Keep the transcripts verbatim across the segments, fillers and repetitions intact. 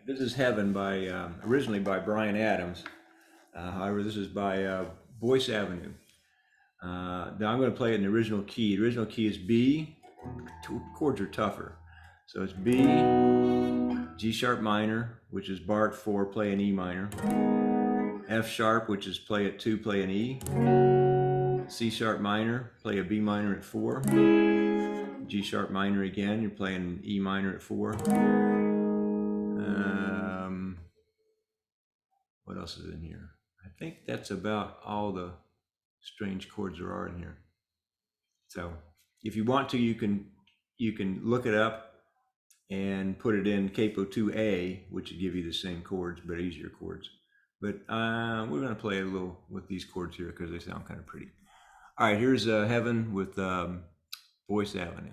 This is Heaven by, um, originally by Bryan Adams. Uh, however, this is by uh, Boyce Avenue. Uh, now I'm going to play it in the original key. The original key is B. Two chords are tougher. So it's B, G sharp minor, which is bar at four, play an E minor. F sharp, which is play at two, play an E. C sharp minor, play a B minor at four. G sharp minor again, you're playing E minor at four. Um, what else is in here? I think that's about all the strange chords there are in here. So if you want to, you can you can look it up and put it in Capo two A, which would give you the same chords but easier chords. But uh, we're going to play a little with these chords here because they sound kind of pretty. All right, here's uh, Heaven with um, Boyce Avenue.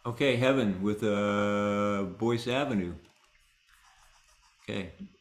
Okay, Heaven with uh, Boyce Avenue. Okay.